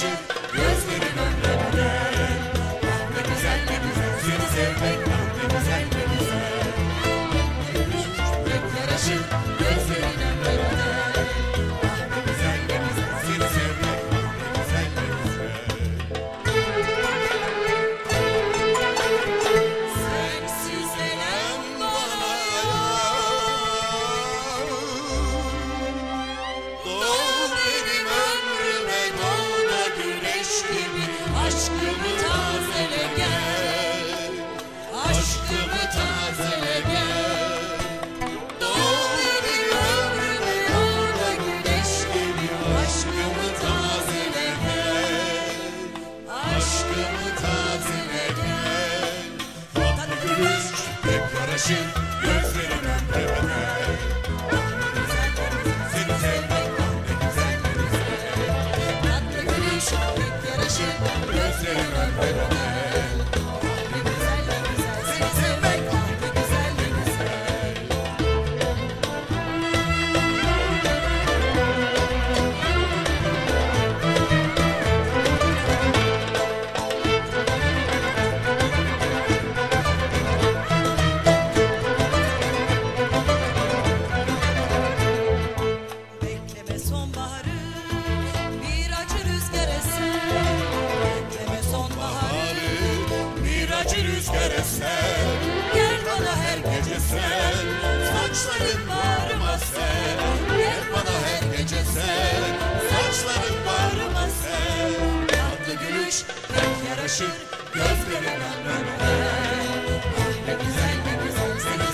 yaraşır gözlerin ömre bedel. Ah ne güzel ne güzel seni sevmek, ah ne güzel ne güzel. Pek yaraşır gözlerin ömre bedel. Ah ne güzel ne güzel seni sevmek, ah ne güzel ne güzel. Sensiz elem bana yar. Doğ benim ömrüme, doğ da güneş gibi. Aşkımı tazele gel, aşkımı tazele gel. Doğ benim ömrüme, doğ da güneş gibi. Aşkımı tazele gel, aşkımı tazele gel. Tatlı gülüş pek yaraşır gözlerin ömre bedel. Ah ne güzel ne güzel seni sevmek, ah ne güzel ne güzel. Tatlı gülüş pek yaraşır gözlerin ömre bedel. Ah ne güzel ne güzel seni sevmek, ah ne güzel ne güzel. Bekleme sonbaharı, bir acı rüzgar eser. Bekleme sonbaharı, Bir acı rüzgar eser, gel bana her gece sen saçların bağrıma ser. Gel bana her gece sen saçların bağrıma ser. Tatlı gülüş pek yaraşır gözlerin ömre bedel. Ah ne güzel ne güzel seni